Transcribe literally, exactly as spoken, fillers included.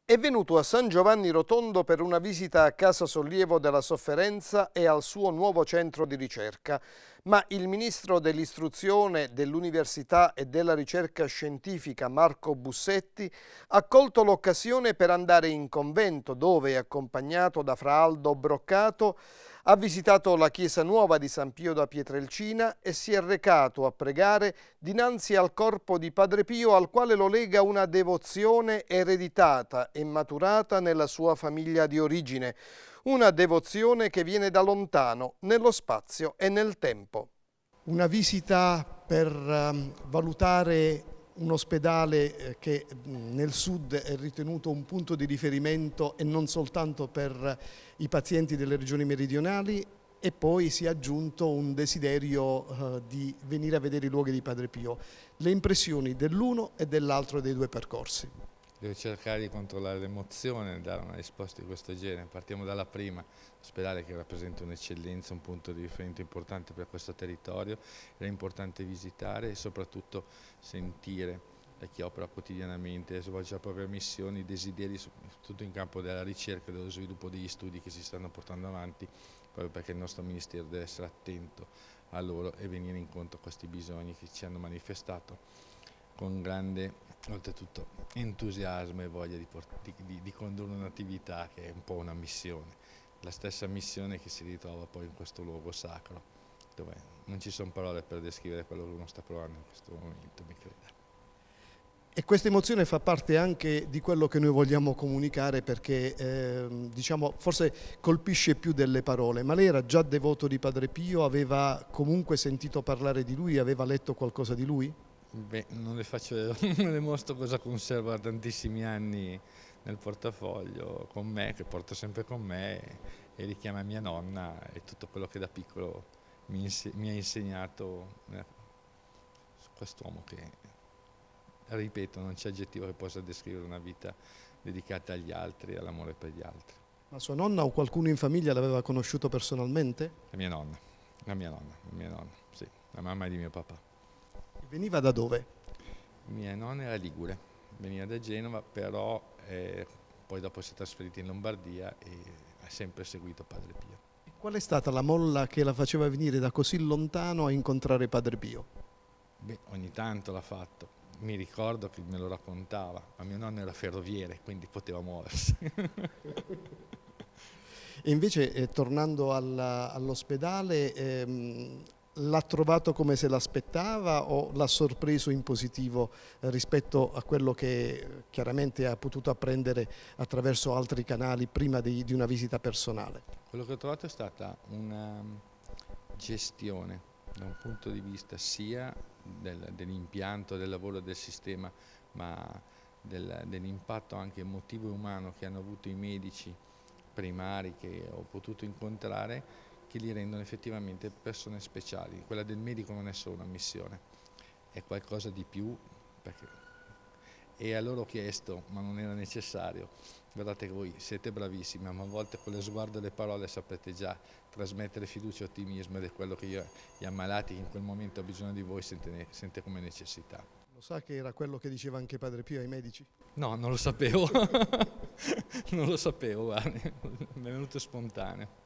È venuto a San Giovanni Rotondo per una visita a Casa Sollievo della Sofferenza e al suo nuovo centro di ricerca, ma il ministro dell'istruzione, dell'università e della ricerca scientifica Marco Bussetti ha colto l'occasione per andare in convento dove, accompagnato da Fra Aldo Broccato, ha visitato la chiesa nuova di San Pio da Pietrelcina e si è recato a pregare dinanzi al corpo di Padre Pio, al quale lo lega una devozione ereditata e maturata nella sua famiglia di origine, una devozione che viene da lontano, nello spazio e nel tempo. Una visita per um, valutare un ospedale eh, che nel sud è ritenuto un punto di riferimento e non soltanto per i pazienti delle regioni meridionali, e poi si è aggiunto un desiderio eh, di venire a vedere i luoghi di Padre Pio. Le impressioni dell'uno e dell'altro dei due percorsi. Devo cercare di controllare l'emozione e dare una risposta di questo genere. Partiamo dalla prima, l'ospedale che rappresenta un'eccellenza, un punto di riferimento importante per questo territorio. È importante visitare e soprattutto sentire da chi opera quotidianamente, svolge la propria missione, i desideri, soprattutto in campo della ricerca e dello sviluppo degli studi che si stanno portando avanti, proprio perché il nostro Ministero deve essere attento a loro e venire incontro a questi bisogni che ci hanno manifestato con grande, oltretutto, entusiasmo e voglia di, di, di, di condurre un'attività che è un po' una missione, la stessa missione che si ritrova poi in questo luogo sacro, dove non ci sono parole per descrivere quello che uno sta provando in questo momento, mi creda. E questa emozione fa parte anche di quello che noi vogliamo comunicare, perché eh, diciamo, forse colpisce più delle parole. Ma lei era già devoto di Padre Pio, aveva comunque sentito parlare di lui, aveva letto qualcosa di lui? Beh, non le faccio, non le mostro cosa conservo da tantissimi anni nel portafoglio con me, che porto sempre con me, e richiama mia nonna e tutto quello che da piccolo mi, mi ha insegnato eh, su quest'uomo che, ripeto, non c'è aggettivo che possa descrivere una vita dedicata agli altri e all'amore per gli altri. Ma sua nonna o qualcuno in famiglia l'aveva conosciuto personalmente? La mia nonna, la mia nonna, la mia nonna, sì, la mamma di mio papà. Veniva da dove? Mia nonna era ligure, veniva da Genova, però eh, poi dopo si è trasferita in Lombardia e ha sempre seguito Padre Pio. E qual è stata la molla che la faceva venire da così lontano a incontrare Padre Pio? Beh, ogni tanto l'ha fatto. Mi ricordo che me lo raccontava, ma mio nonno era ferroviere, quindi poteva muoversi. E invece, eh, tornando all'ospedale, ehm, l'ha trovato come se l'aspettava o l'ha sorpreso in positivo eh, rispetto a quello che chiaramente ha potuto apprendere attraverso altri canali prima di, di una visita personale? Quello che ho trovato è stata una gestione da un punto di vista sia del, dell'impianto, del lavoro del sistema, ma del, dell'impatto anche emotivo e umano che hanno avuto i medici primari che ho potuto incontrare, che li rendono effettivamente persone speciali. Quella del medico non è solo una missione, è qualcosa di più, perché... e a loro ho chiesto, ma non era necessario. Guardate che voi siete bravissimi, ma a volte con lo sguardo e le parole sapete già trasmettere fiducia e ottimismo, ed è quello che io, gli ammalati che in quel momento hanno bisogno di voi, sente, sente come necessità. Lo sa che era quello che diceva anche Padre Pio ai medici? No, non lo sapevo, non lo sapevo, guardi, mi è venuto spontaneo.